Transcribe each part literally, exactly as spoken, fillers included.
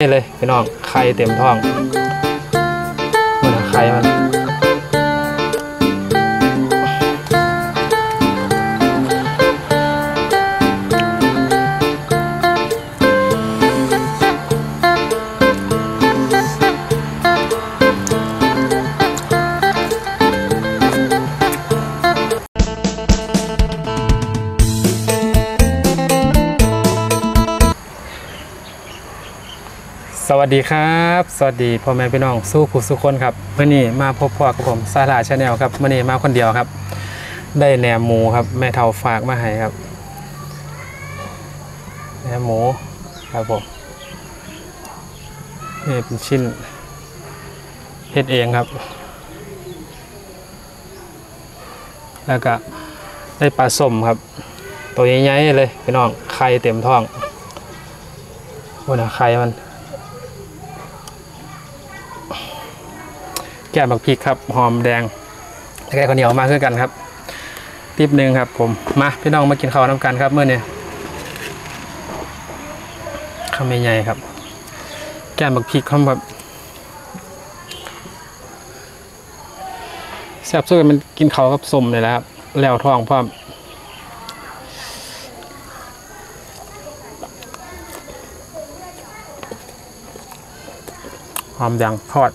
นี่เลยพี่น้องไข่เต็มท้องมันไข่มันสวัสดีครับสวัสดีพ่อแม่พี่น้องสู้ผู้สุคนครับเมื่อนี้มาพบพ่อกับผมซาร่าชาแนลครับเมื่อนี้มาคนเดียวครับได้แหนมหมูครับแม่เฒ่าฝากมาให้ครับแหนมหมูครับผมนี่เป็นชิ้นเฮ็ดเองครับแล้วก็ได้ปลาส้มครับตัวใหญ่ๆเลยพี่น้องไข่เต็มท้องวันน่ะไข่มันแกงบักพริกครับหอมแดงแกงข้าวเหนียวมาคือกันครับติ๊บหนึ่งครับผมมาพี่น้องมากินข้าวน้ำกันครับเมื่อนี้ข้าวใหญ่ๆครับแกงบักพริกเขาแบบแซ่บสุดมันกินข้าวกับส้มเลยแล้วครับแล้วท้องพร้อมหอมแดงทอด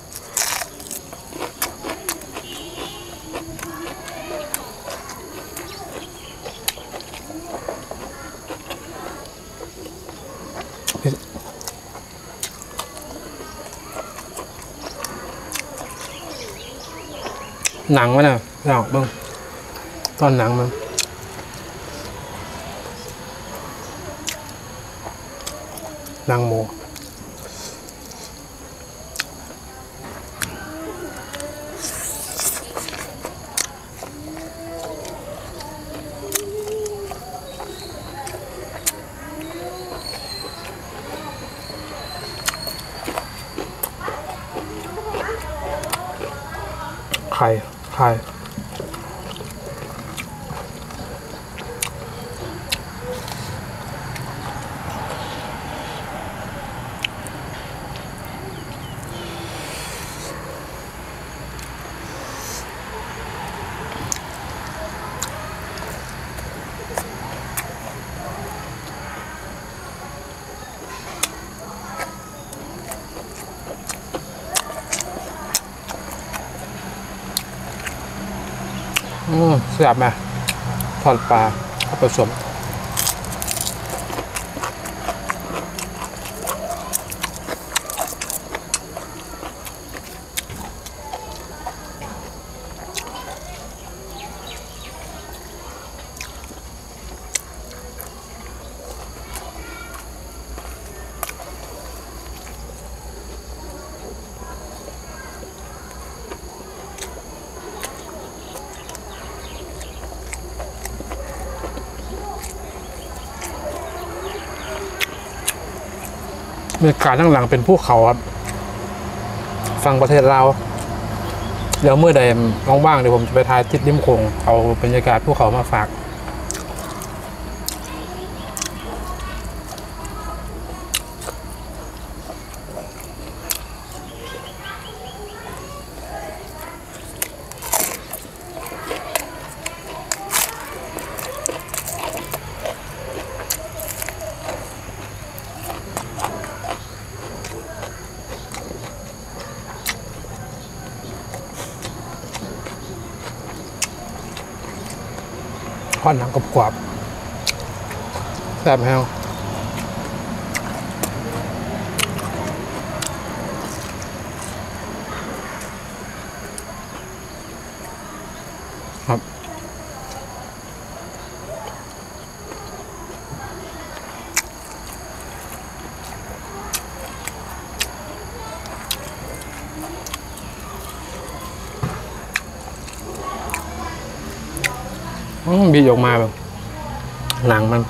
หนังมันอ่ะหนังบ้างตอนหนังมันหนังหมูไข่ไข่อืมแซ่บไหมทอดปลาผสมบรรยากาศข้างหลังเป็นภูเขาครับฝั่งประเทศลาวเดี๋ยวเมื่อใดว่างๆเดี๋ยวผมจะไปถ่ายทิศริมโขงเอาบรรยากาศภูเขามาฝากทอดหนังกรอบๆแซ่บแฮวครับบีออกมาแบบหนังมัน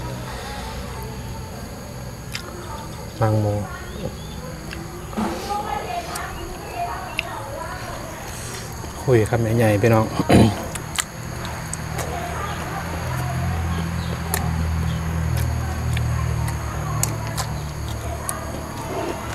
หนังหมูคุยครับใหญ่ๆพี่น้อง อ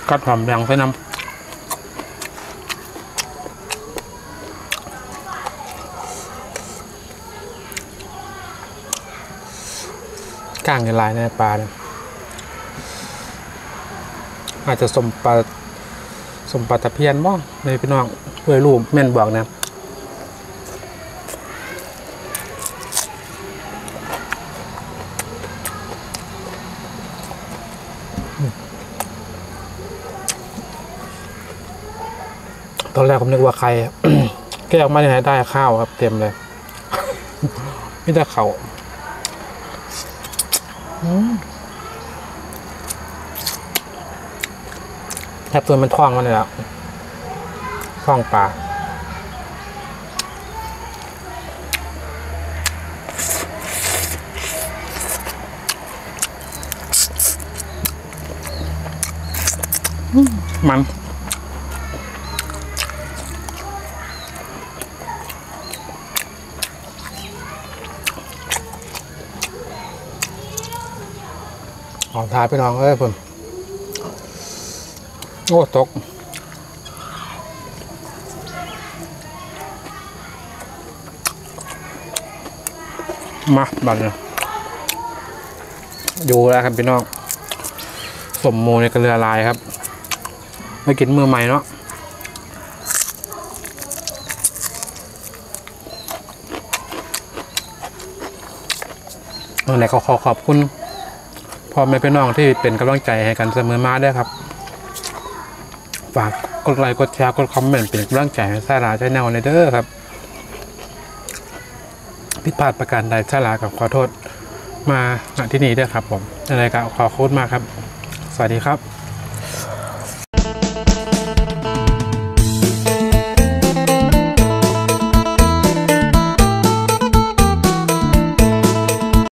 กัดหอมแดงใส่น้ำก้างในลายในปลาเนี่ยอาจจะสมปลาสมปลาตะเพียนบ้างในพี่น้องเพื่อรูปแม่นบอกนะตอนแรกผมนึกว่าใคร แกะออกมาอย่างไรได้ข้าวครับเต็มเลยไม่ได้เข่าแทบตัวมันท้องมันเลยอ่ะท้องปลามันหอมทาพี่น้องเอ้ยผมโอ้ตกมาบัดเนี่ยดูแล้วครับพี่น้องสมโมในกระเรือลายครับไม่กินมือใหม่เนาะวันไหนขอขอขอบคุณพ่อแม่พี่น้องที่เป็นกำลังใจให้กันเสมอมาด้วยครับฝากกดไลค์กดแชร์กดคอมเมนต์เป็นกำลังใจให้สาราชแนลในเด้อครับผิดพลาดประการใดสารากับขอโทษมาณที่นี้ด้วยครับผมอะไรก็ขอโทษมากครับสวัสดีครับ